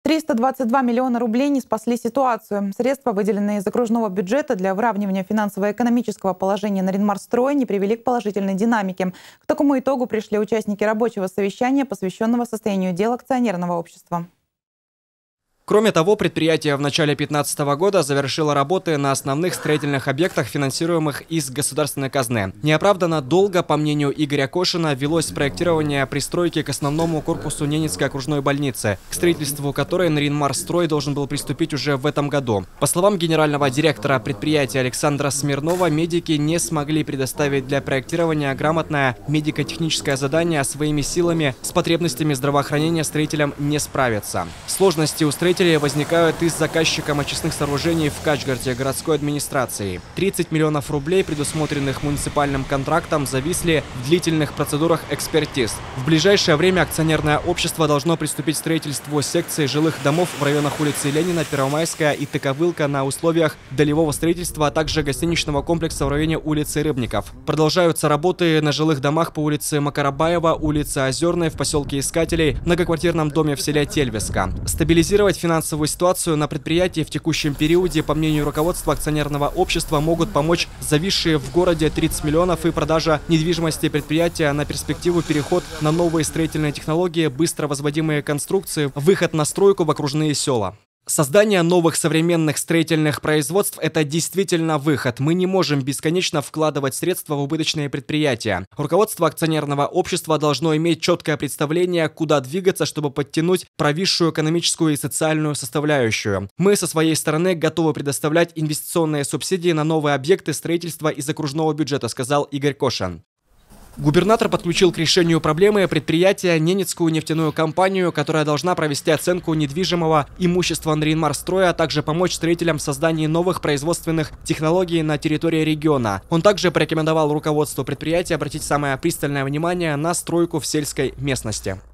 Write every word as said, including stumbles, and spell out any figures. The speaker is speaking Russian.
триста двадцать два миллиона рублей не спасли ситуацию. Средства, выделенные из окружного бюджета для выравнивания финансово-экономического положения Наринмарстроя, не привели к положительной динамике. К такому итогу пришли участники рабочего совещания, посвященного состоянию дел акционерного общества. Кроме того, предприятие в начале две тысячи пятнадцатого года завершило работы на основных строительных объектах, финансируемых из государственной казны. Неоправданно долго, по мнению Игоря Кошина, велось проектирование пристройки к основному корпусу Ненецкой окружной больницы, к строительству которой Наринмарстрой должен был приступить уже в этом году. По словам генерального директора предприятия Александра Смирнова, медики не смогли предоставить для проектирования грамотное медико-техническое задание, своими силами с потребностями здравоохранения строителям не справиться. Сложности у строителей возникают из заказчиком очистных сооружений в Качгарде городской администрации. тридцать миллионов рублей, предусмотренных муниципальным контрактом, зависли в длительных процедурах экспертиз. В ближайшее время акционерное общество должно приступить к строительству секций жилых домов в районах улицы Ленина, Первомайская и Тыковылка на условиях долевого строительства, а также гостиничного комплекса в районе улицы Рыбников. Продолжаются работы на жилых домах по улице Макарабаева, улице Озерной, в поселке Искателей, многоквартирном доме в селе Тельвиска. Стабилизировать финансовую ситуацию на предприятии в текущем периоде, по мнению руководства акционерного общества, могут помочь зависшие в городе тридцать миллионов и продажа недвижимости предприятия на перспективу переход на новые строительные технологии, быстро возводимые конструкции, выход на стройку в окружные села. Создание новых современных строительных производств – это действительно выход. Мы не можем бесконечно вкладывать средства в убыточные предприятия. Руководство акционерного общества должно иметь четкое представление, куда двигаться, чтобы подтянуть провисшую экономическую и социальную составляющую. Мы со своей стороны готовы предоставлять инвестиционные субсидии на новые объекты строительства из окружного бюджета, сказал Игорь Кошин. Губернатор подключил к решению проблемы предприятия Ненецкую нефтяную компанию, которая должна провести оценку недвижимого имущества Наринмарстроя, а также помочь строителям в создании новых производственных технологий на территории региона. Он также порекомендовал руководству предприятия обратить самое пристальное внимание на стройку в сельской местности.